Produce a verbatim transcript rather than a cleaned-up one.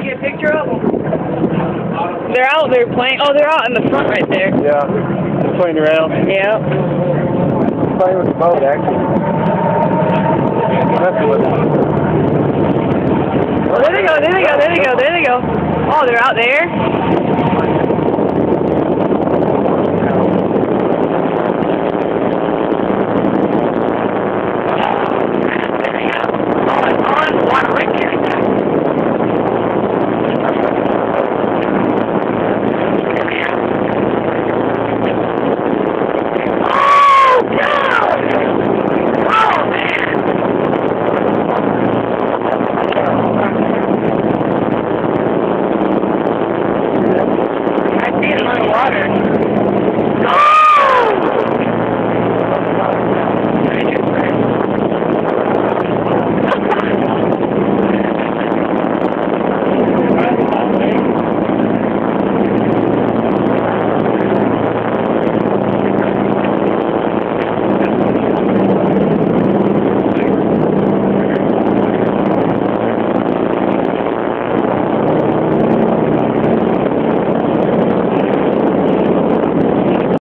get a picture of them? They're out there playing. Oh, they're out in the front right there. Yeah, they're playing around. Yeah. Playing with the boat, actually. Messing with it. Oh, there they go, there they go, there they go, there they go. Oh, they're out there.